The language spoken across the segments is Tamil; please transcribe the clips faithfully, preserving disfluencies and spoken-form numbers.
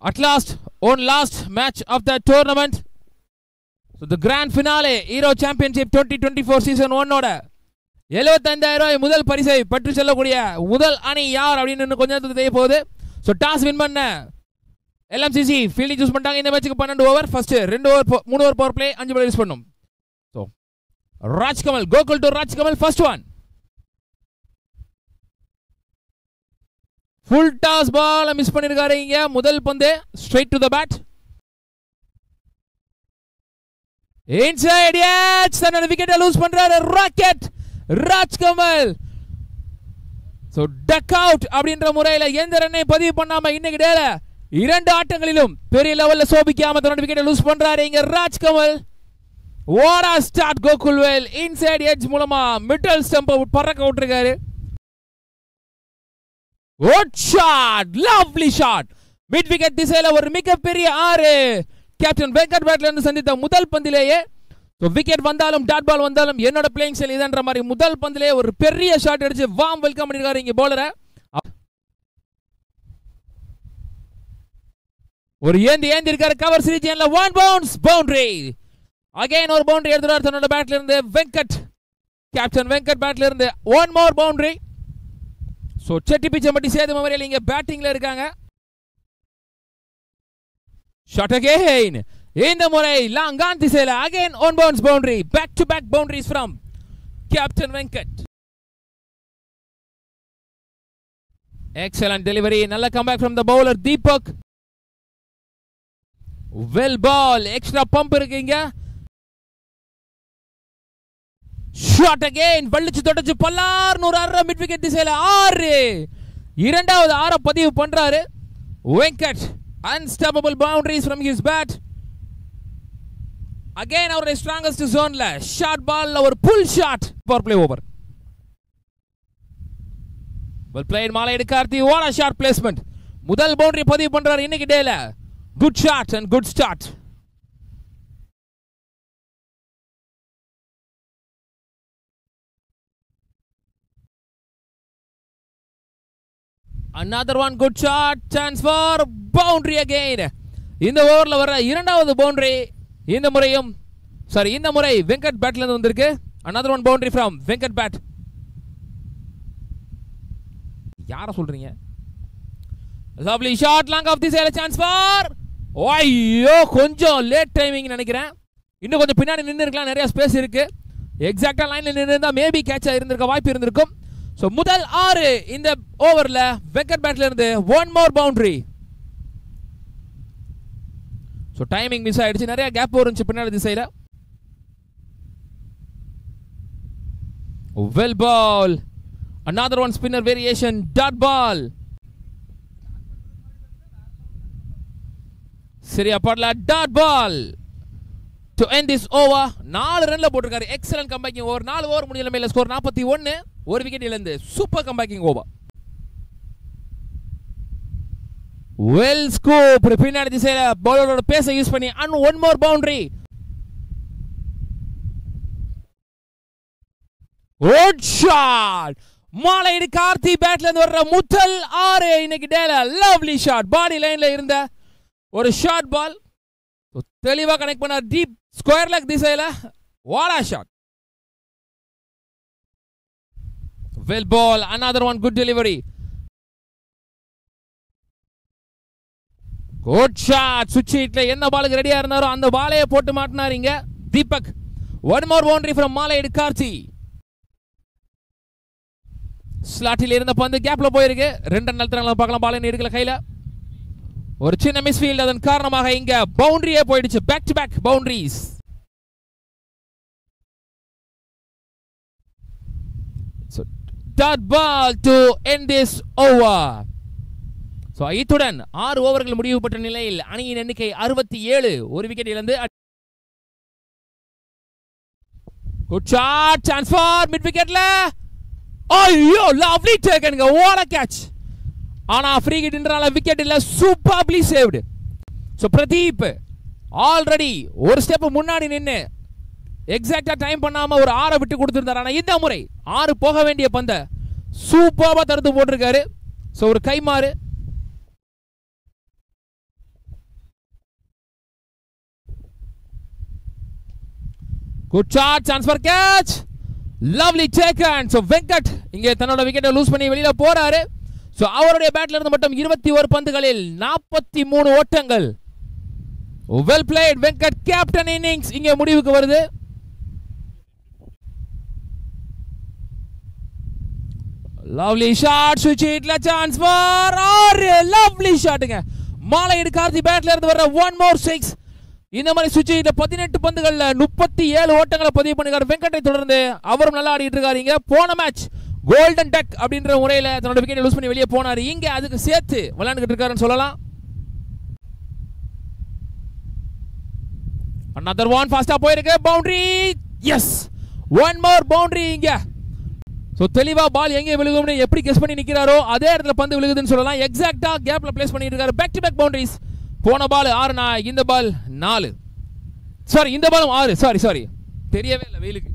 At last, one last match of the tournament. So the grand finale, Hero Championship twenty twenty-four Season one ஓட எழுபத்தைந்தாயிரம் ரூபாய் முதல் பரிசை பற்றி செல்லக்கூடிய முதல் அணி யார் அப்படின்னு கொஞ்ச நேரத்துக்கு தெரிய போகுது. ஸோ டாஸ் வின் பண்ண எல்எம்சிசி ஃபீல்டிங் சூஸ் பண்ணிட்டாங்க. இந்த மேட்சுக்கு பன்னெண்டு ஓவர், ஃபர்ஸ்ட் ரெண்டு ஓவர் மூணு ஓவர் பவர் பிளே, அஞ்சு பால் யூஸ் பண்ணும். So Rajkamal, Gokul to Rajkamal, first one. Full toss ball miss பண்ணிருக்காரு. இங்க முதல் பந்து straight to the bat. Inside edge, தன்னோட விக்கெட்டை லூஸ் பண்றாரு rocket Rajkamal. So duck out அப்படின்ற முறையில எந்த ரன்னை பதிவு பண்ணாம இன்னைக்கு டேல இரண்டு ஆட்டங்களிலும் பெரிய லெவல்ல சோபிக்காம தன்னோட விக்கெட்டை லூஸ் பண்றாரு இங்க Rajkamal. What a start Gokulvel. Inside edge மூலமா மிடில் ஸ்டம்ப் பறக்க விட்டுருக்காரு. Good shot, lovely shot. Mid wicket திசையில ஒரு மிகப்பெரிய ஆறு. கேப்டன் வெங்கட் பேட்ல இருந்து சந்தித்த முதல் பந்திலேயே விக்கெட் வந்தாலும் டாட் பால் வந்தாலும் என்னோட பிளேயிங் ஸ்டைல் இதன்ற மாதிரி முதல் பந்திலே ஒரு பெரிய ஷாட் அடிச்சு வார்ம் வெல்கம் பண்ணிருக்காரு இங்க பவுலரை. ஒரு ஏந்தி ஏந்தி இருக்காரு கவர் ரீஜன்ல. One bounce boundary. அகைன் ஒரு பவுண்டரி எடுத்துறாரு தன்னோட பேட்ல இருந்து வெங்கட். கேப்டன் வெங்கட் பேட்ல இருந்து one more boundary. So Chetti Pichampatti Sethu memorial இங்க பேட்டிங்ல இருக்காங்க. Shot again. இந்த முறை லாங்கான் திசையில again one bounce boundary. Back to back boundaries from captain Venkat. Excellent delivery. நல்ல comeback from the bowler Deepak. Well ball. Extra bump இருக்கு இங்க. Shot again. வள்ளிச்சு தொடச்சு பல்லார் நூறு ஆறு மிட் விக்கெட் திசையில ஆறு. இரண்டாவது ஆற பதிவு பண்றாரு Venkat. Unstoppable boundaries from his bat. Again our strongest zone la short ball or pull shot for play over. Well played Malayedi Karthi. What a shot placement. முதல் boundary பதிவு பண்றாரு இன்னைக்கு டேல. Good shot and good start. Another one good shot. Chance for boundary again. இந்த ஓவர்ல வர இரண்டாவது பவுண்டரி இந்த முறையும் சாரி இந்த முறை வெங்கட் பேட்ல இருந்து வந்திருக்கு. another one boundary from Venkat bat. யார சொல்றீங்க? lovely shot long off the side. chance for ஐயோ கொஞ்சம் லேட் டைமிங் நினைக்கிறேன். இன்னும் கொஞ்சம் பின்னாடி நின்னு இருக்கலாம், நிறைய ஸ்பேஸ் இருக்கு. எக்ஸாக்ட்டா லைன்ல நின்னு இருந்தா மேபி கேட்ச் ஆயிருந்திருக்க வாய்ப்பு இருந்திருக்கும். சோ முதல் ஆறு இந்த ஓவர்ல வெங்கட் பேட்ல இருந்து one more boundary. So timing miss ஆயிடுச்சு, நிறைய கேப் இருந்துச்சு பின்னாடி திசையில. Well ball. another one spinner variation dot ball. சரியா படல dot ball to end this over. நாலு ரன்ல போட்டுருக்காரு. Excellent comebacking over. நாலு ஓவர் முடியல மேல ஸ்கோர் நாற்பத்தி ஒன்று. ஒரு விக்கெட் இழந்து super comebacking over. Well scoop. பின்னாடி திசையில பவுலரோட பேஸை யூஸ் பண்ணி and one more boundary. Good shot. Malaiyadi Karthi பேட்ல இருந்து வர்ற முதல் ஆறு இன்னைக்கு டேல. Lovely shot. பாடி லைன்ல இருந்த ஒரு ஷார்ட் பால் தெளிவா கனெக்ட் பண்ண டீப் ஸ்கொயர் லெக் திசையில. What a shot. Well ball. Another one good delivery. Good shot. சுவிட்ச் ஹிட்ல என்ன பாலுக்கு ரெடியா இருந்தாரோ அந்த பாலையே போட்டு மாட்டினாருங்க Deepak. One more boundary from மாலையடி Karthi. ஸ்லாட்டில் இருந்த பந்து கேப்ல போயிருக்கு. ரெண்டு ரன் நிறுத்துறாங்க பார்க்கலாம். பால் எடுக்கல கையில. ஒரு சின்ன மிஸ்ஃபீல்ட், அதன் காரணமாக இங்க பவுண்டரியே போயிடுச்சு. Back to back boundaries. So dot ball to end this over. So இத்துடன் ஆறு ஓவர்கள் முடிவு பெற்ற நிலையில் அணியின் எண்ணிக்கை அறுபத்தி ஏழு. ஒரு விக்கெட் இழந்து. Good shot. Chance for mid wicketல. ஐயோ lovely taken. What a catch. ஆனா ஃப்ரீ ஹிட்ன்றனால விக்கெட் இல்ல. Superbly saved. So Pradeep already ஒரு ஸ்டெப் முன்னாடி நின்னு எக்ஸாக்ட்டா டைம் பண்ணாம ஒரு ஆறை விட்டு கொடுத்திருந்தார். ஆனா இந்த முறை ஆறு போக வேண்டிய பந்த சூப்பரா தடுத்து போட்டிருக்காரு. சோ ஒரு கைமாறு. Good shot, chance for catch. Lovely taken. So Venkat இங்கே தன்னோட விக்கெட்டை லூஸ் பண்ணி வெளியில போறாரு. So அவருடைய பேட்ல இருந்து மட்டும் இருபத்தி ஒரு பந்துகளில் நாற்பத்தி மூணு ஓட்டங்கள். Well played Venkat. Captain innings இங்கே முடிவுக்கு வருது. Lovely shot. Switch it. La chance for or lovely shotங்க. மாலையீடு கார்த்தி பேட்ல இருந்து வர one more six. இந்த மாதிரி சுவிட்ச் ஹிட்ல பதினெட்டு பந்துகள்ல முப்பத்தி ஏழு ஓட்டங்களை பதிவு பண்ணிருக்காரு வெங்கட்டை. தொடர்ந்து அவரும் நல்லா ஆடிட்டு இருக்காரு. இங்க போன மேட்ச் கோல்டன் டக் அப்படின்ற முறையில தன்னோட விக்கெட்டை லூஸ் பண்ணி வெளியே போனாரு. இங்க அதுக்கு சேர்த்து விளையாண்டுட்டு இருக்காருன்னு சொல்லலாம். another one ஃபாஸ்டா போயிருக்கு. Boundary. Yes, one more boundary இங்க. சோ தெளிவா பால் எங்கே விழுகும்னு எப்படி கெஸ் பண்ணி நிக்கிறாரோ அதே இடத்துல பந்து விழுகுதுன்னு சொல்லலாம். எக்ஸாக்ட்டா கேப்ல பிளேஸ் பண்ணிட்டு இருக்காரு. Back to back boundaries. போன பால் ஆறு, இந்த பால் நாலு. சாரி, இந்த பாலும் ஆறு. சாரி சாரி தெரியவே இல்லை வெயிலுக்கு.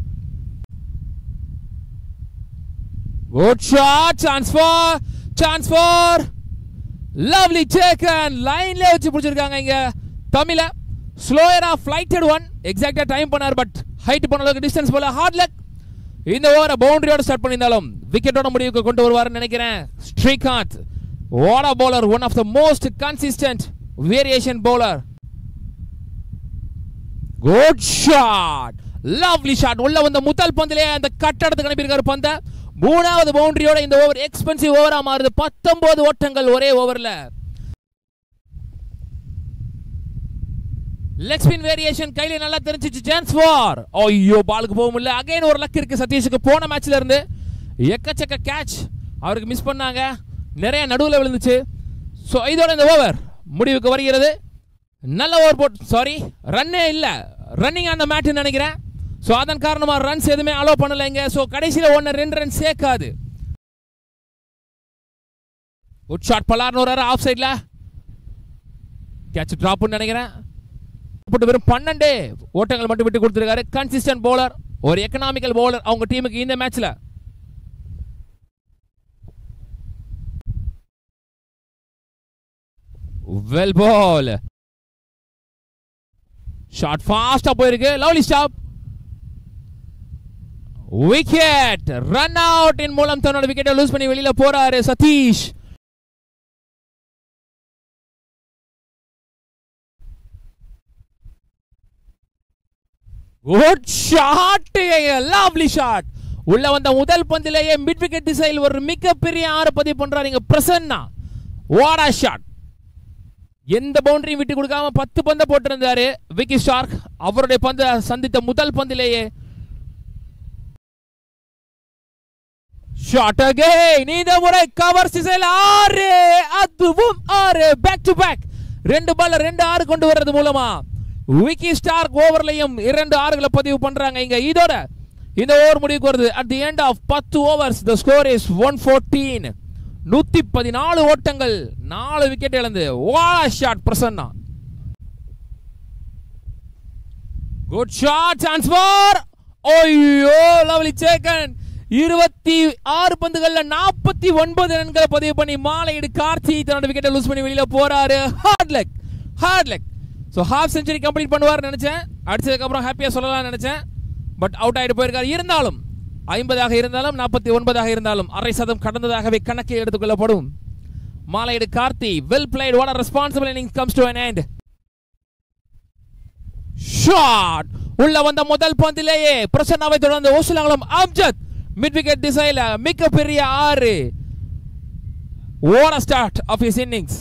Good shot. Chance for chance for lovely taken. லைன்ல வச்சு பிடிச்சிருக்காங்க இங்க தமிழ. ஸ்லோயரா ஃளைட்டட் ஒன். எக்ஸாக்ட்டா டைம் பண்ணார். பட் ஹைட் பண்ண அளவுக்கு டிஸ்டன்ஸ் போல. Hard luck. இந்த ஓவரை பவுண்டரியோட ஸ்டார்ட் பண்ணியிருந்தாலும் விக்கெட்டோட முடிவுக்கு கொண்டு வருவாருன்னு நினைக்கிறேன். Srikanth what a bowler, one of the most consistent variation bowler. Good shot. Lovely shot. உள்ள வந்த முதல் பந்திலே அந்த கட்டடத்துக்கு அனுப்பியிருக்காரு பந்த. மூணாவது பவுண்டரியோட இந்த ஓவர் எக்ஸ்பென்சிவ் ஓவரா மாறுது. பத்தொன்பது ஓட்டங்கள் ஒரே ஓவர்ல. லெக் ஸ்பின் வேரியேஷன் கையில நல்லா தெரிஞ்சிச்சு. சான்ஸ் ஃபார் ஐயோ பாலுக்கு போக முடியல. அகைன் ஒரு லக் இருக்கு சதீஷுக்கு. போன மேட்ச்ல இருந்து எக்கச்சக்க கேட்ச் அவருக்கு மிஸ் பண்ணாங்க. நிறைய நடுவில் விழுந்துச்சு. ஸோ இதோட இந்த ஓவர் முடிவுக்கு வருகிறது. நல்ல ஓவர் போட் சாரி ரன்னே இல்லை. ரன்னிங் அந்த மேட்ச் நினைக்கிறேன். ஸோ அதன் காரணமாக ரன்ஸ் எதுவுமே அலோ பண்ணலைங்க. ஸோ கடைசியில் ஒன்று ரெண்டு ரன் சேர்க்காது. Good shot. பலார்னு ஒரு ஆஃப் சைடில் கேட்ச் ட்ராப்னு நினைக்கிறேன். வெறும் பன்னெண்டு ஓட்டங்கள் மட்டும் விட்டு கொடுத்திருக்காரு. கன்சிஸ்டன்ட் பவுலர், ஒரு எக்கனாமிக்கல் பவுலர் அவங்க டீமுக்கு இந்த மேட்ச்ல. Well ball. ஷாட் ஃபாஸ்டா போயிருக்கு. Lovely stop. Wicket. Run out இன் மூலம் தன்னோட விக்கெட்டை லூஸ் பண்ணி வெளியில போறாரு Satish. Good shot. Lovely shot. உள்ள வந்த முதல் பந்திலேயே மிட் விக்கெட் திசையில் ஒரு மிகப்பெரிய ஆறு பதிவு பண்றாரு பிரசன்னா. What a shot. எந்த பவுண்டரியும் விட்டு கொடுக்காம பத்து பந்த போட்டிருந்தாரு விக்கி ஸ்டார்க். அவருடைய பந்து சந்தித்த முதல் பந்திலேயே ஷாட் அகைன். இந்த முறை கவர் திசையில் ஆறு. அதுவும் ஆறு. Back to back. ரெண்டு பால்ல ரெண்டு ஆறு கொண்டு வர்றது மூலமா விக்கி ஸ்டார்க் ஓவர்லையும் இரண்டு ஆறுகளை பதிவு பண்றாங்க இங்க. இதோட இந்த ஓவர் முடிவுக்கு வருது. அட் தி எண்ட் ஆஃப் பத்து overs the score is one fourteen. நூத்தி பதினாலு ஓட்டங்கள், நாலு விக்கெட் இழந்து. What a shot Prasanna. Good shot. Chance for ஓய்யோ லவ்லி டேக்கன். இருபத்தி ஆறு பந்துகள்ல நாற்பத்தி ஒன்பது ரன்களை பதிவு பண்ணி மாலையீடு கார்த்தி தன்னோட விக்கெட்டை லூஸ் பண்ணி வெளியில போறாரு. Hard luck. Hard luck. So half century complete பண்ணுவார் நினைச்சேன். அடிச்சதுக்கப்புறம் ஹாப்பியாக சொல்லலாம்னு நினைச்சேன். பட் அவுட் ஆகிட்டு போயிருக்காரு. இருந்தாலும் ஐம்பதாக இருந்தாலும் நாற்பத்தி ஒன்பதாக இருந்தாலும் அரை சதம் கடந்ததாகவே கணக்கில் எடுத்துக்கொள்ளப்படும். மாலையீடு Karthi. Well played. What a responsible innings comes to an end. Shot. உள்ள வந்த முதல் பந்திலேயே பிரசன்னாவை தொடர்ந்து ஓசுலாங்குளம் அம்ஜத் மிட் விக்கெட் திசையில் மிகப்பெரிய ஆறு. What a start of his innings.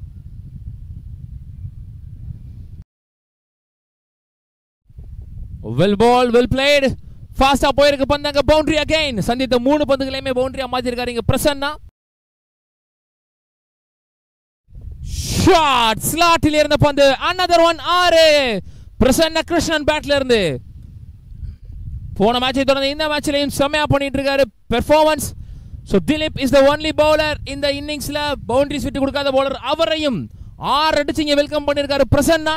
Well ball. Well played. ஃபாஸ்டா போயிருக்கு பந்தாங்க. Boundary again. சந்தித்த மூணு பந்துகளையுமே பவுண்டரியா மாத்திருக்காரு இங்க பிரசன்னா. ஷாட். ஸ்லாட்டில் இருந்த பந்து. another one ஆறு. பிரசன்னா கிருஷ்ணன் பேட்ல இருந்து போன மேட்சை தொடர்ந்து இந்த மேட்ச்லயும் செமையா பண்ணிட்டு இருக்காரு performance. So Dileep is the only bowler இந்த இன்னிங்ஸ்ல பவுண்டரிஸ் விட்டு கொடுக்காத பவுலர். அவரையும் ஆறு அடிச்சு இங்க வெல்கம் பண்ணிருக்காரு பிரசன்னா.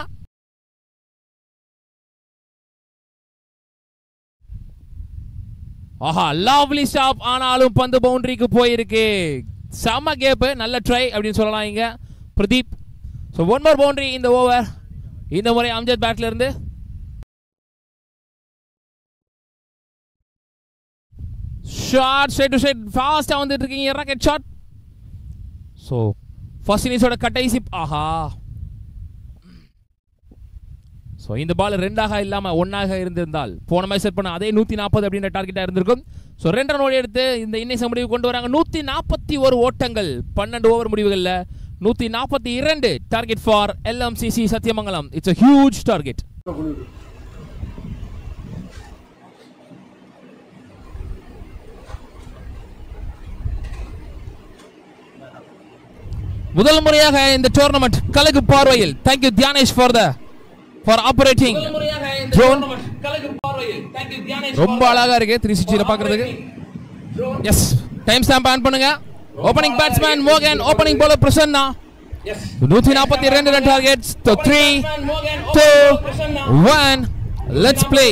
ஆஹா லவ்லி ஸ்டாப். ஆனாலும் பந்து பவுண்டரிக்கு போயிருக்கு. செம கேப். நல்ல ட்ரை அப்படின்னு சொல்லலாம் இங்க Pradeep. So one more boundary இந்த ஓவர். இந்த முறை அம்ஜத் பேட்ல இருந்து ஷாட் ஸ்ட்ரைட் டு ஸ்ட்ரைட் ஃபாஸ்டா வந்துட்டு இருக்கீங்க ராக்கெட் ஷாட். சோ ஃபர்ஸ்ட் இன்னிங்ஸோட கடைசி ஆஹா. சோ இந்த பால் ரெண்டாக இல்லாம ஒன்னாக இருந்திருந்தால் போன மேட்ச் செட் பண்ண அதே நூத்தி நாற்பது அப்படின்ற டார்கெட்டா இருந்திருக்கும். சோ ரெண்டு ரன் ஓடி எடுத்து இந்த இன்னிங்ஸ் முடிவு கொண்டு வராங்க. நூத்தி நாற்பத்தி ஒரு ஓட்டங்கள் பன்னெண்டு ஓவர் முடிவுகள்ல நூத்தி நாற்பத்தி இரண்டு target for LMCC Sathyamangalam. It's a huge target. முதல் முறையாக இந்த டோர்னமெண்ட் கலகு பார்வையில் thank you Dhyanesh for the for operating drone. ரொம்ப அழகா இருக்கு த்ரீ சிக்ஸ்டி பாக்குறதுக்கு. எஸ் டைம் ஸ்டாம்ப் ஆன் பண்ணுங்க. ஓபனிங் பேட்ஸ்மேன் மோகன், ஓபனிங் bowler பிரசன்னா. நூத்தி நாற்பத்தி இரண்டு run targets. Three two one let's play.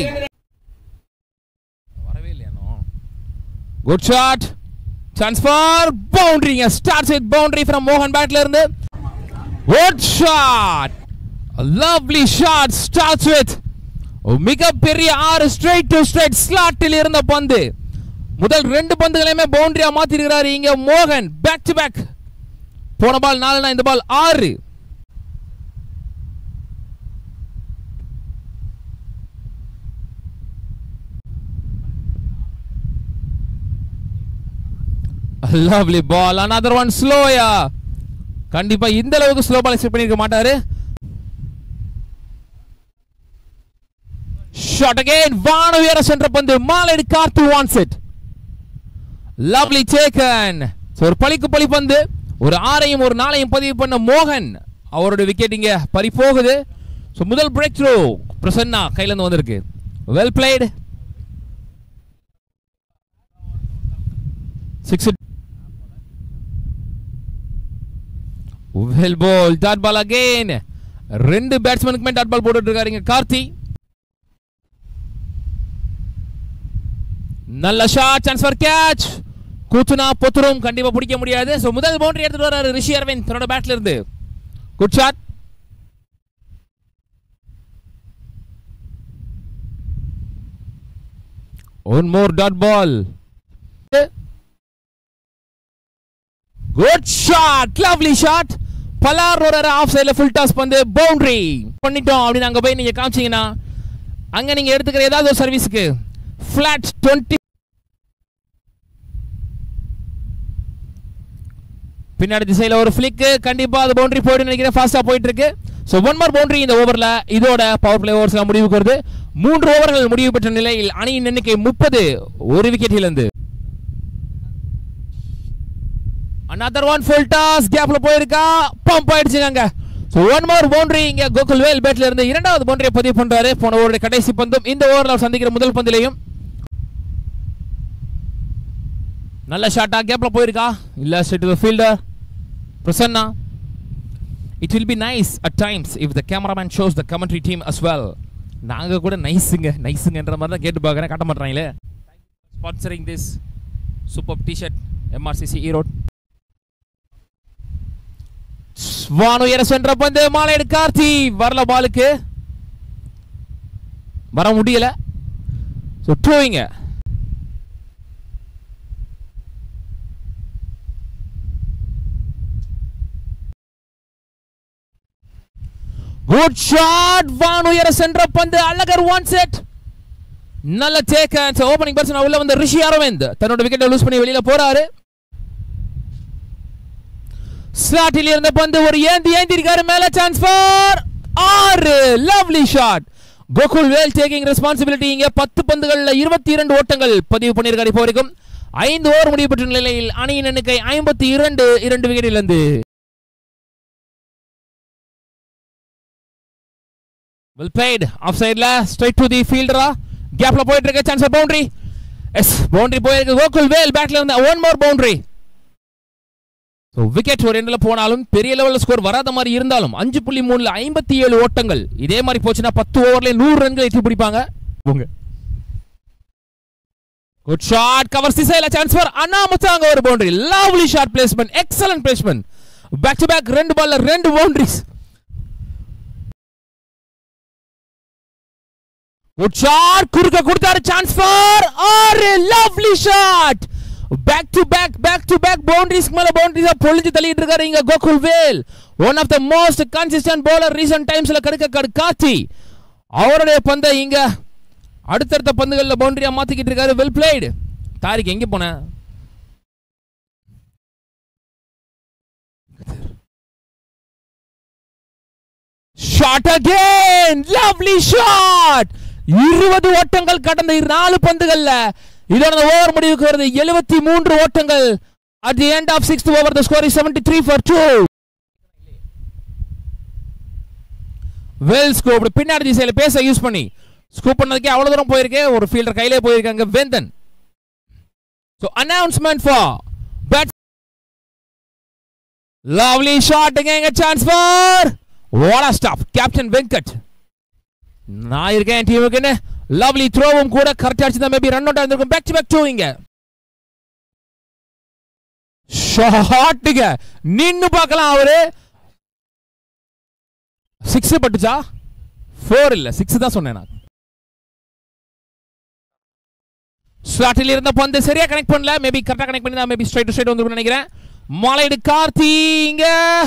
வரவே இல்லையானோ. Good shot. Chance for boundary. Starts with boundary from Mohan bat la irundhu. What shot! A lovely shot starts with miga periya ஆறு straight to straight slot il irundha pandu. முதல் ரெண்டு பந்துகளையுமே பவுண்டரியா மாத்தி இருக்காரு இங்க மோகன். Back to back. போன பால் நாலுனா இந்த பால் ஆறு. Lovely ball. Another one slow ya. கண்டிப்பா இந்த அளவுக்கு ஸ்லோ பால் எக்ஸ்பெக்ட் பண்ணிருக்க மாட்டாரு. Shot again. வான உயர சென்ற பந்து மாலைடு Karthi wants it. Lovely taken. So ஒரு பளிக்கு பளி பந்து ஒரு ஆறையும் ஒரு நாளையும் பதிவு பண்ண மோகன் அவரோட விக்கெட் இங்க பறி போகுது. சோ முதல் பிரேக் த்ரூ பிரசன்னா கையில இருந்து வந்திருக்கு. Well played. six. Well ball. Dot ball again. ரெண்டு பேட்ஸ்மேனுக்குமே டாட் பால் போட்டுட்டு இருக்காருங்க கார்த்தி. நல்ல ஷாட். Chance for catch. கூத்துனா பொத்துரும் கண்டிப்பா பிடிக்க முடியாது. சோ முதல் பவுண்டரி எடுத்துட்டு வராரு ரிஷி அரவிந்த் தன்னோட பேட்ல இருந்து. Good shot. One more dot ball. Good shot. Lovely shot. பலார் ஒரு ஆஃப் சைடுல ஃபுல் டாஸ் பந்து பவுண்டரி பண்ணிட்டோம் அப்படி அங்க போய் நீங்க காமிச்சீங்கன்னா அங்க நீங்க எடுத்துக்கிற ஏதாவது ஒரு சர்வீஸ்க்கு ஃபிளாட் இருபது பின்னாடி திசையில ஒரு ஃபிளிக் கண்டிப்பா அது பவுண்டரி போய்ட்டு நினைக்கிறேன். ஃபாஸ்டா போயிட்டு இருக்கு. சோ ஒன் மோர் பவுண்டரி இந்த ஓவர்ல. இதோட பவர் பிளே ஓவர்ஸ்ல முடிவுக்கு வருது. மூன்று ஓவர்கள் முடிவு பெற்ற நிலையில் அணியின் எண்ணிக்கை முப்பது. ஒரு விக்கெட் இழந்து. Another one full toss. கேப்ல போயிருக்கா. பம்ப் ஆயிடுச்சுங்க. சோ ஒன் மோர் பவுண்டரி இங்க கோகுல் வேல் பேட்ல இருந்து இரண்டாவது பவுண்டரியை பதிவு பண்றாரு. போன ஓவருடைய கடைசி பந்தும் இந்த ஓவர்ல சந்திக்கிற முதல் பந்திலையும் நல்ல ஷாட்டா கேப்ல போயிருக்கா இல்ல straight to the fielder Prasanna. It will be nice at times if the cameraman shows the commentary team as well. நாங்க கூட நைஸ்ங்க நைஸ்ங்கன்ற மாதிரி தான் கேட்டு பார்க்கறேன் காட்ட மாட்டறாங்களே. Sponsoring this superb t-shirt M R C C Erode. வானு ஏற சென்ற பந்து மாலைடு கார்த்தி வரல பாலுக்கு வர முடியல. So throwing. Good shot. வானு ஏற சென்ற பந்து அழகர் wants it. நல்ல டேக்கன். சோ ஓபனிங் பேட்ஸ்மேன் உள்ள வந்த ரிஷி அரவிந்த் தன்னோட விக்கெட்டை லூஸ் பண்ணி வெளியில போறாரு. ஸ்லாட்டில் இருந்த பந்து ஒரு ஏந்தி ஏந்தி இருக்காரு மேல. சான்ஸ் ஃபார் ஆறு. Lovely shot. Gokul Vel taking responsibility. இங்க பத்து பந்துகள்ல இருபத்தி இரண்டு ஓட்டங்கள் பதிவு பண்ணியிருக்காரு இப்போ வரைக்கும். ஐந்து ஓவர் முடிவு பெற்ற நிலையில் அணியின் எண்ணிக்கை ஐம்பத்தி இரண்டு. இரண்டு விக்கெட் இழந்து. Well played. ஆஃப் சைடுல ஸ்ட்ரைட் டு தி ஃபீல்டரா கேப்ல போயிட்டு இருக்க. Chance for boundary. Yes boundary போயிருக்கு. கோகுல் வேல் பேட்ல இருந்த one more boundary. So wicket ஒரு எண்ட்ல போனாலும் பெரிய லெவல்ல ஸ்கோர் வராத மாதிரி இருந்தாலும் அஞ்சு புள்ளி மூணுல ஐம்பத்தி ஏழு ஓட்டங்கள். இதே மாதிரி போச்சுன்னா பத்து ஓவர்ல நூறு ரன்கள் எட்டி பிடிப்பாங்க. Good shot. கவர் திசையில சான்ஸ் ஃபார் அனாமத்தாங்க ஒரு boundary. Lovely shot placement. Excellent placement. Back to back ரெண்டு பால்ல ரெண்டு பவுண்டரிஸ். Good shot. குறுக்க கொடுத்தாரு. Chance for a lovely shot. Back to back, back to back boundaries மேல boundaries பொழிஞ்சு தள்ளிட்டு இருக்காரு இங்க கோகுல் வேல். One of the most consistent bowler recent timesல கடுக்க Karthi. அவருடைய பந்தை இங்க அடுத்தடுத்த பந்துகள்ல பவுண்டரியா மாத்திக்கிட்டு இருக்காரு. Well plate. தாரிக் எங்க போன? Shot again. Lovely shot. இருபது ஓட்டங்கள் கடந்த நாலு பந்துகள்ல இதோட ஓவர் முடிவுக்கு வருது. எழுபத்தி மூன்று ஓட்டங்கள். At the end of sixth over the score is seventy-three for two. Well scooped. பின்னாடி திசையில பேச யூஸ் பண்ணி ஸ்கூப் பண்ணதுக்கே அவ்வளவு தூரம் போயிருக்கு. ஒரு ஃபீல்டர் கையிலே போயிருக்காங்க வேந்தன். So announcement for bats. Lovely shot again, a chance for what a stop. Captain Venkat. நான் இருக்கேன் டீமுக்கு. லவ்லி த்ரோவும் கூட கரெக்டா அடிச்சா மேபி ரன் அவுட் ஆயிருக்கும். பேக் டு பேக் டூ இங்க. ஷாட்டுங்க நின்னு பார்க்கலாம். அவரு சிக்ஸ் பட்டுச்சா? ஃபோர் இல்ல சிக்ஸ் தான் சொன்னேன் நான். ஸ்லாட்டில் இருந்த பந்து சரியா கனெக்ட் பண்ணல. மேபி கரெக்டா கனெக்ட் பண்ணி தான் மேபி ஸ்ட்ரைட் டு ஸ்ட்ரைட் வந்து நினைக்கிறேன். மாலைடு கார்த்தி இங்க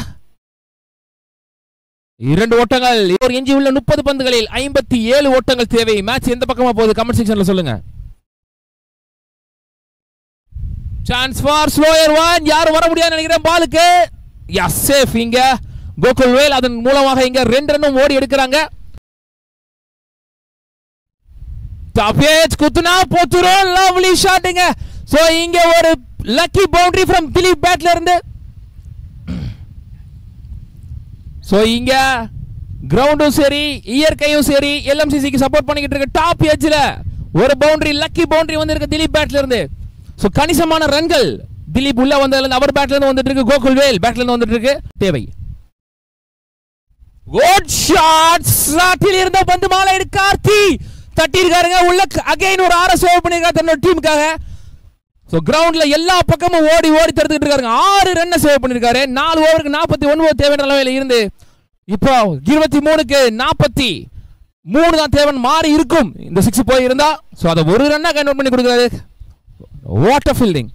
இரண்டு ஓட்டங்கள். ஒரு எஞ்சி உள்ள முப்பது பந்துகளில் ஐம்பத்தி ஏழு ஓட்டங்கள் தேவை. மேட்ச் எந்த பக்கமா போகுது கமெண்ட் செக்ஷன்ல சொல்லுங்க. Chance for slower one. யாரும் வர முடியாது நினைக்கிறேன் பாலுக்கு. எஸ் சேஃப் இங்க கோகுல் வேல். அதன் மூலமாக இங்க ரெண்டு ரன்னும் ஓடி எடுக்கிறாங்க. டாபேஜ் குத்துனா போத்துறோம். லவ்லி ஷாட்டுங்க. சோ இங்க ஒரு லக்கி பவுண்டரி ஃப்ரம் திலீப் பேட்ல இருந்து. சோ இங்க கிரவுண்டும் சரி இயற்கையும் சரி எல்எம்சிசிக்கு சப்போர்ட் பண்ணிக்கிட்டு இருக்கு. டாப் எட்ஜ்ல ஒரு பவுண்டரி லக்கி பவுண்டரி வந்து இருக்கு திலீப் பேட்ல இருந்து. சோ கணிசமான ரன்கள் திலீப் உள்ள வந்ததுல இருந்து அவர் பேட்ல இருந்து வந்துட்டு இருக்கு. கோகுல் வேல் பேட்ல இருந்து வந்துட்டு இருக்கு. தேவை. Good shot. ஸ்லாட்டில் இருந்த பந்து மாலைடு கார்த்தி தட்டி இருக்காருங்க. உள்ள அகைன் ஒரு ஆறு சேவ் பண்ணிருக்காரு தன்னோட டீமுக்காக. சோ கிரவுண்ட்ல எல்லா பக்கமும் ஓடி ஓடி தடுத்துட்டு இருக்காருங்க. ஆறு ரன் சேவ் பண்ணிருக்காரு. நாலு ஓவருக்கு நாற்பத்தி ஒன்பது தேவையான அளவில் இருந்து இப்போ இருபத்தி மூணுக்கு நாற்பத்தி மூணு தான் தேவன் மாறி இருக்கும் இந்த சிக்ஸ் போய் இருந்தா. சோ அதை ஒரு ரன்னா கன்வெர்ட் பண்ணி கொடுக்குறாரு. What a fielding.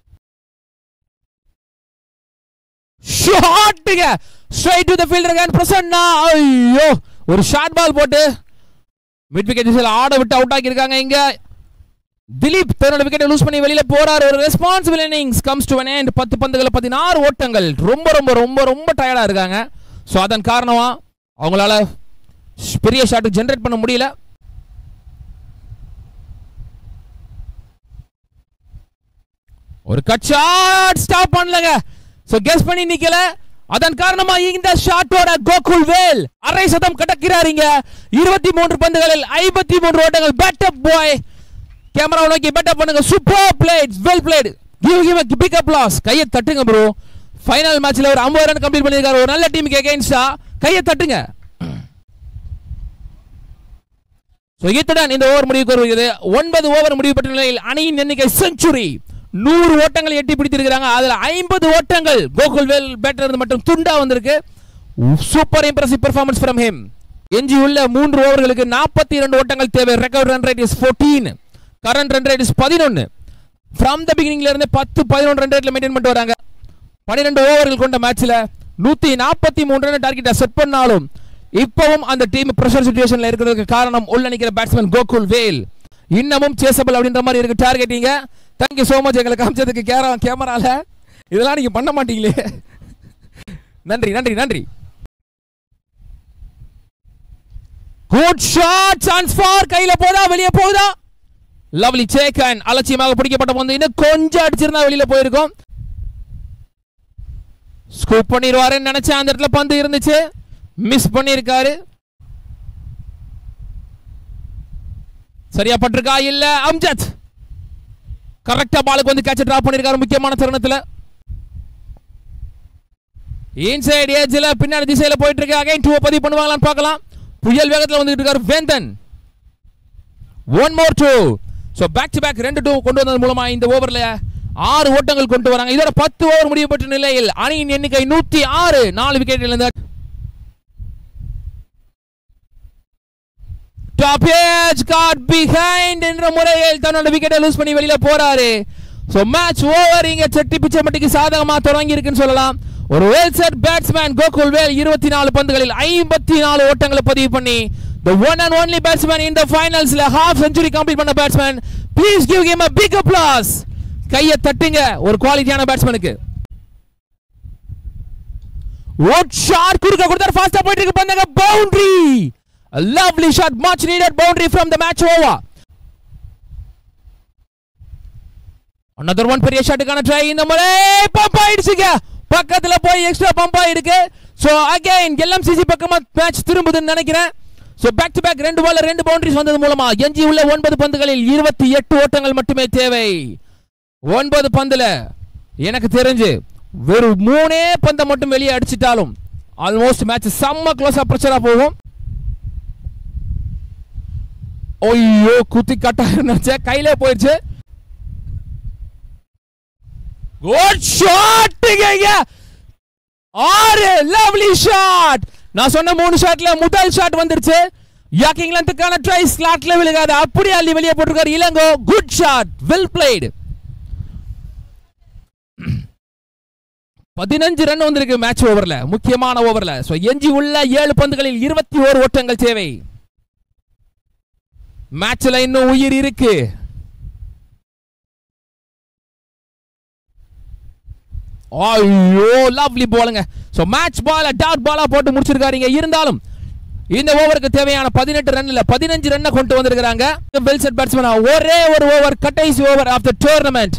ஷாட்டுங்க straight to the fielder again Prasanna. ஐயோ ஒரு ஷார்ட் பால் போட்டு மிட் விக்கெட் திசையில ஆட விட்டு அவுட் ஆகி இருக்காங்க இங்க. திலீப் தன்னோட விக்கெட்டை லூஸ் பண்ணி வெளியில போறாரு. ஒரு responsible innings comes to an end. பத்து பந்துகள் பதினாறு ஓட்டங்கள். ரொம்ப ரொம்ப ரொம்ப ரொம்ப டயர்டா இருக்காங்க. சோ அதன் காரணமா அவங்களால பெரிய ஷாட் ஜெனரேட் பண்ண முடியல. ஒரு கட் ஷாட் ஸ்டாப் பண்ணலங்க. சோ கெஸ் பண்ணி நிக்கல. அதன் காரணமா இந்த ஷாட்டோட கோகுல் வேல் அரை சதம் கடக்கிறாருங்க. இருபத்தி மூன்று பந்துகளில் ஐம்பத்தி மூன்று ஓட்டங்கள். Bat up boy. கேமரா நோக்கி பேட் அப் பண்ணுங்க. Super played. Well played. Give him a big applause. கையை தட்டுங்க ப்ரோ. ஃபைனல் மேட்ச்ல ஒரு ஐம்பது ரன் கம்ப்ளீட் பண்ணிருக்காரு. ஒரு நல்ல டீமுக்கு அகைன்ஸ்டா கையை தட்டுங்க. சோ இத்துடன் இந்த ஓவர் முடிவுக்கு வருகிறது. ஒன்பது ஓவர் முடிவு பெற்ற நிலையில் அணியின் எண்ணிக்கை செஞ்சுரி நூறு ஓட்டங்கள் எட்டி பிடித்திருக்காங்க. அதுல ஐம்பது ஓட்டங்கள் கோகுல் வேல் பேட்டர் இருந்து மட்டும் துண்டா வந்திருக்கு. Super impressive performance from him. எஞ்சி உள்ள மூன்று ஓவர்களுக்கு நாற்பத்தி இரண்டு ஓட்டங்கள் தேவை. ரெக்கார்ட் ரன் ரேட் இஸ் பதினான்கு. கரண்ட் ரன் ரேட் இஸ் பதினொன்று. ஃப்ரம் தி பிகினிங்ல இருந்து பத்து பதினொன்று ரன் ரேட்ல மெயின்டைன் பண்ணிட்டு வராங்க. பன்னிரண்டு ஓவர்கள் கொண்ட மேட்ச்ல நூத்தி நாற்பத்தி மூன்று ரன் டார்கெட்டை செட் பண்ணாலும் இப்பவும் அந்த டீம் பிரஷர் சிச்சுவேஷன்ல இருக்கிறதுக்கு காரணம் உள்ள நிக்கிற பேட்ஸ்மேன் கோகுல் வேல். இன்னமும் சேசபிள் அப்படின்ற மாதிரி இருக்கு டார்கெட்டிங்க. தேங்க்யூ சோ மச் எங்களை காமிச்சதுக்கு கேமரால. இதெல்லாம் நீங்க பண்ண மாட்டீங்களே. நன்றி நன்றி நன்றி. Good shot. Chance for. கையில போதா வெளியே போகுதா? லவ்லி சேக்கன் அலட்சியமாக பிடிக்கப்பட்ட பந்து இன்னும் கொஞ்சம் அடிச்சிருந்தா வெளியில போயிருக்கும். ஸ்கூப் பண்ணிடுவாருன்னு நினைச்சேன். அந்த இடத்துல பந்து இருந்துச்சு. மிஸ் பண்ணிருக்காரு. சரியா பட்டிருக்கா இல்ல? அம்ஜத் கரெக்டா பாலுக்கு வந்து கேட்ச் டிராப் பண்ணிருக்காரு முக்கியமான தருணத்துல. இன்சைட் எட்ஜ்ல பின்னாடி திசையில போயிட்டு இருக்கு. அகைன் டூ பதிவு பண்ணுவாங்களான்னு பார்க்கலாம். புயல் வேகத்துல வந்துட்டு இருக்காரு Vendhan. One more two. So back to back ரெண்டு டூ கொண்டு வந்தது மூலமா இந்த ஓவர்ல ஆறு ஓட்டங்கள் கொண்டு வராங்க. இதோட பத்து ஓவர் முடிவு பெற்ற நிலையில் அணியின் எண்ணிக்கை நூத்தி ஆறு. நாலு விக்கெட் இழந்த டாப் ஏஜ் காட் பிஹைண்ட் என்ற முறையில் தன்னோட விக்கெட்டை லூஸ் பண்ணி வெளியில போறாரு. So match over. இங்க செட்டி பிச்சம்பட்டிக்கு சாதகமா தொடங்கி இருக்குன்னு சொல்லலாம். ஒரு well set batsman Gokul Vel இருபத்தி நாலு பந்துகளில் ஐம்பத்தி நாலு ஓட்டங்களை பதிவு பண்ணி the one and only batsman in the finals ல half century complete பண்ண batsman. Please give him a big applause. கையை தட்டுங்க ஒரு குவாலிட்டியான பேட்ஸ்மேனுக்கு. வாட் ஷாட் குறுக்க கொடுத்தார். ஃபாஸ்டா போயிட்டு இருக்கு பந்தங்க. Boundary. A lovely shot, much needed boundary from the match over. Another one பெரிய ஷாட்டுக்கான ட்ரை. இந்த முறை பம்ப் ஆயிடுச்சுங்க. பக்கத்துல போய் எக்ஸ்ட்ரா பம்ப் ஆயிருக்கு. சோ அகைன் எல்எம்சிசி பக்கமா மேட்ச் திரும்புதுன்னு நினைக்கிறேன். சோ பேக் டு பேக் ரெண்டு பால்ல ரெண்டு பவுண்டரிஸ் வந்தது மூலமா எஞ்சி உள்ள ஒன்பது பந்துகளில் இருபத்தி எட்டு ஓட்டங்கள் மட்டுமே தேவை. ஒன்பது பந்துல எனக்கு தெரிஞ்சு வெறும் மூணே பந்தை மட்டும் வெளியே அடிச்சிட்டாலும் ஆல்மோஸ்ட் மேட்ச் செம்ம க்ளோஸா பிரச்சனை போகும். ஓய்யோ குத்தி கட்டா நினைச்ச கையிலே போயிடுச்சு. Good shot. ஆறு லவ்லி ஷாட். நான் சொன்ன மூணு ஷாட்ல முதல் ஷாட் வந்துருச்சு. யாக்கிங் லென்த்துக்கான ட்ரை ஸ்லாட்ல விழுகாது. அப்படியே அள்ளி வெளியே போட்டுருக்காரு Ilango. Good shot, well played. பதினஞ்சு ரன் வந்திருக்கு மேட்ச் ஓவர்ல, முக்கியமான ஓவர்ல. சோ எஞ்சி உள்ள ஏழு பந்துகளில் இருபத்தி ஓரு ஓட்டங்கள் தேவை. மேட்ச்ல இன்னும் உயிர் இருக்கு. ஐயோ லவ்லி பாலுங்க. சோ மேட்ச் பால டாட் பாலா போட்டு முடிச்சிருக்காருங்க. இருந்தாலும் இந்த ஓவருக்கு தேவையான பதினெட்டு ரன்ல பதினஞ்சு ரன்னை கொண்டு வந்திருக்காங்க. Well set batsman. ஒரே ஒரு ஓவர் கடைசி ஓவர் ஆஃப் தி டூர்னமெண்ட்.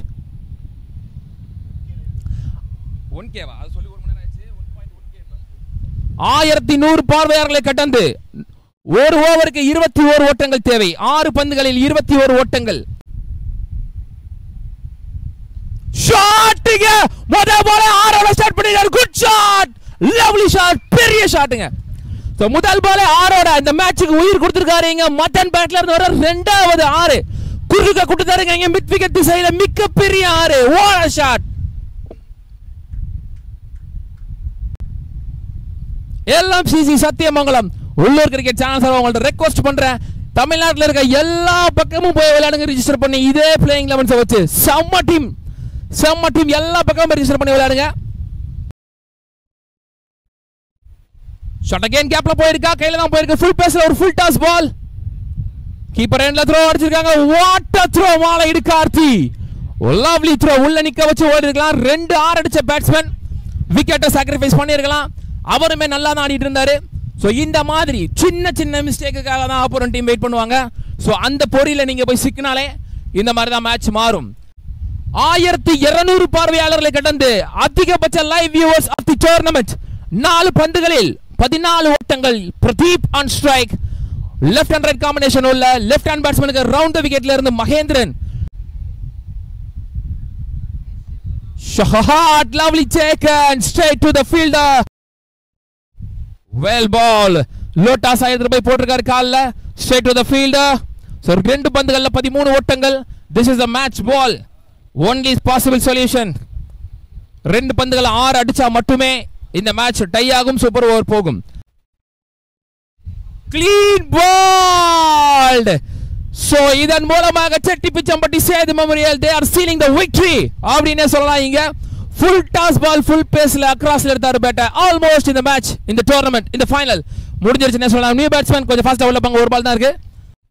ஆயிரத்தி நூறு பார்வையாளர்களை கடந்து ஒரு ஓவருக்கு இருபத்தி ஓரு ஓட்டங்கள் தேவை. ஆறு பந்துகளில் இருபத்தி ஓரு ஓட்டங்கள். ஷாட்டுங்க. முதல்ல பால் ஆறோட ஸ்டார்ட் பண்ணிட்டார். குட் ஷாட், லவ்லி ஷாட், பெரிய ஷாட்டுங்க. சோ முதல் பால் ஆறோட இந்த மேட்சுக்கு உயிர் கொடுத்திருக்காருங்க. மட்டன் பேட்ல இருந்து வர இரண்டாவது ஆறு குறுக்க கொடுத்தாருங்க. மிட் விக்கெட் திசையில மிக்க பெரிய ஆறு. What a shot. LMCC Sathyamangalam உள்ளூர் கிரிக்கெட் சேனல் சார் உங்கள்ட்ட ரெக்வெஸ்ட் பண்றேன். தமிழ்நாட்டில் இருக்க எல்லா பக்கமும் போய் விளையாடுங்க. ரிஜிஸ்டர் பண்ணி இதே பிளேயிங் லெவன்ஸை வச்சு செம்ம டீம் செம்ம டீம் எல்லா பக்கமும் ரிஜிஸ்டர் பண்ணி விளையாடுங்க. ஷாட் அகைன் கேப்ல போயிருக்கா. கையில தான் போயிருக்கு. ஃபுல் பேஸ்ல ஒரு ஃபுல் டாஸ் பால். கீப்பர் எண்ட்ல த்ரோ அடிச்சிருக்காங்க. What a throw. மாலை இடு கார்த்தி. Lovely throw. உள்ள நிக்க வச்சு ஓடி இருக்கலாம். ரெண்டு ஆறு அடிச்ச பேட்ஸ்மேன் விக்கெட்டை சாக்ரிஃபைஸ் பண்ணியிருக்கலாம். அவருமே நல்லா தான் ஆடிட்டு இருந்தாரு. சோ இந்த மாதிரி சின்ன சின்ன மிஸ்டேக்குக்காக தான் ஆப்போனன்ட் டீம் வெயிட் பண்ணுவாங்க. சோ அந்த பொறியில நீங்க போய் சிக்கினாலே இந்த மாதிரி தான் மேட்ச் மாறும். ஆயிரத்தி இருநூறு பார்வையாளர்களை கடந்து அதிகபட்ச live viewers of the tournament. நாலு பந்துகளில் பதினாலு ஓட்டங்கள். Pradeep on strike. Left hand right combination உள்ள லெஃப்ட் ஹேண்ட் பேட்ஸ்மேனுக்கு ரவுண்ட் தி விக்கெட்ல இருந்து Mahendran. Shot, lovely taken straight to the fielder. Well ball. லோட்டாஸ் ஆயிரத்து போய் போட்டிருக்காரு கால்ல. Straight to the fielder. So ரெண்டு பந்துகள்ல பதிமூணு ஓட்டங்கள். This is a match ball. only possible solution. ரெண்டு பந்துகள் ஆறு அடிச்சா மட்டுமே இந்த மேட்ச் டை ஆகும். சூப்பர் ஓவர் போகும். Clean ball. சோ இதன் மூலமாக Chetti Pichampatti Sethu memorial they are sealing the victory அப்படினே சொல்லலாம். இங்க full toss ball full pace ல across ல எடுத்தாரு பேட்ட. almost in the match in the tournament in the final முடிஞ்சிருச்சுனே சொல்லலாம். நியூ பேட்ஸ்மேன் கொஞ்சம் ஃபாஸ்டா உள்ள போங்க. ஒரு பால் தான் இருக்கு.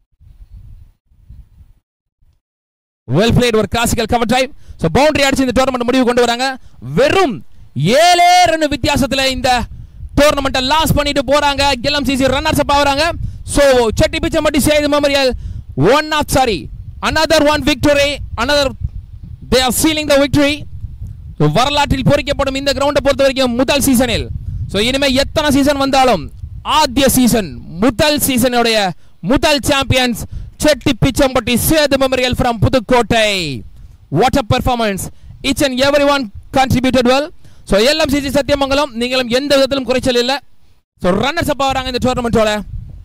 well played. ஒரு classical cover drive. So boundary அடிச்சு இந்த டோர்னமெண்ட் முடிவு கொண்டு வராங்க. வெறும் ஏழு ரன் வித்தியாசத்துல இந்த டோர்னமெண்ட்டை லாஸ் பண்ணிட்டு போறாங்க. எல்எம்சிசி ரன்னர்ஸ் அப் ஆவறாங்க. So Chetti Pichampatti Sethu memorial one of sorry another one victory another they are sealing the victory. வரலாற்றில் பொறிக்கப்படும் இந்த கிரவுண்டை பொறுத்த வரைக்கும் முதல் சீசனில். சோ இனிமே எத்தனை சீசன் வந்தாலும் ஆദ്യ சீசன் முதல் சீசனுடைய முதல் champions Chetti Pichampatti Sethu memorial from Pudukkottai. what a performance. each and everyone contributed well. So LMCC Sathyamangalam நீங்களும் எந்த விதத்திலும் குறைச்சல் இல்ல. சோ ரன்னர்ஸ் அப் ஆவறாங்க இந்த டோர்னமெண்டோட.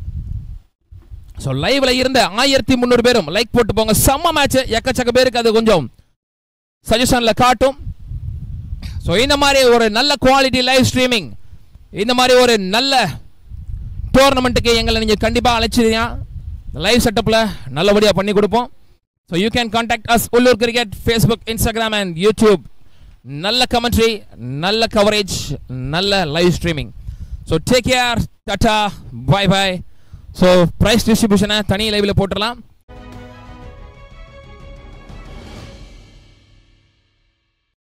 சோ லைவ்ல இருந்த ஆயிரத்தி முன்னூறு பேரும் லைக் போட்டு போங்க. செம்ம மேட்ச். எக்கச்சக்க பேருக்கு அது கொஞ்சம் சஜஷன்ல காட்டும். சோ இந்த மாதிரி ஒரு நல்ல குவாலிட்டி லைவ் ஸ்ட்ரீமிங், இந்த மாதிரி ஒரு நல்ல டோர்னமெண்ட்டுக்கு எங்களை நீங்க கண்டிப்பா அழைச்சிருக்கீங்க. லைவ் செட்டப்பில் நல்லபடியாக பண்ணி கொடுப்போம். So you can contact us உள்ளூர் cricket Facebook, Instagram and YouTube. நல்ல கமெண்ட்ரி, நல்ல கவரேஜ், நல்ல live streaming. So take care, tata, bye bye. So prize டிஸ்ட்ரிபியூஷனை தனி லைவில் போட்டுடலாம்.